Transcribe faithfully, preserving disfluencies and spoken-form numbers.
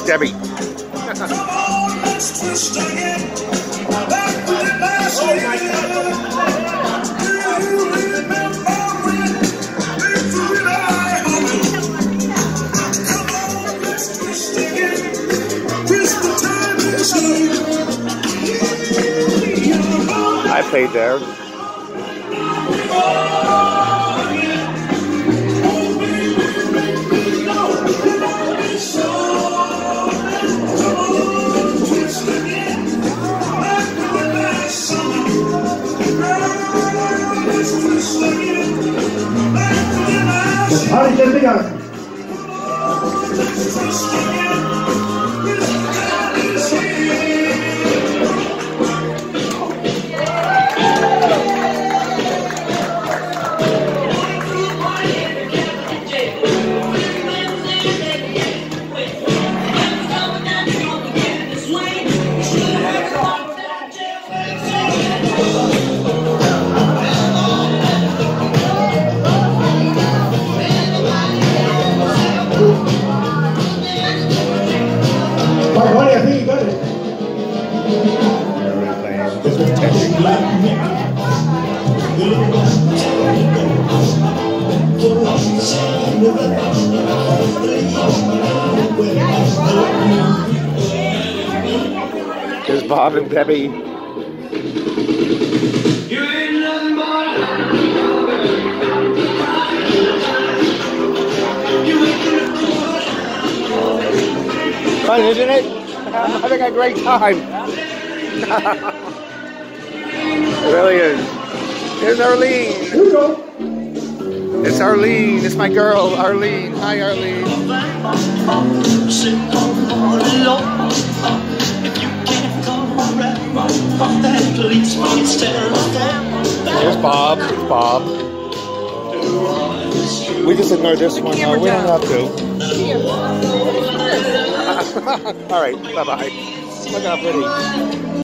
Debbie. I played there. Hadi kendi gelsin. I think you got it. There's Bob and Debbie. Fun, isn't it? I'm having a great time. It really is. There's Arlene. Here we go. It's Arlene. It's my girl, Arlene. Hi, Arlene. Here's Bob. It's Bob. We just ignore this one. No, we don't have to. All right. Bye-bye. Look how pretty.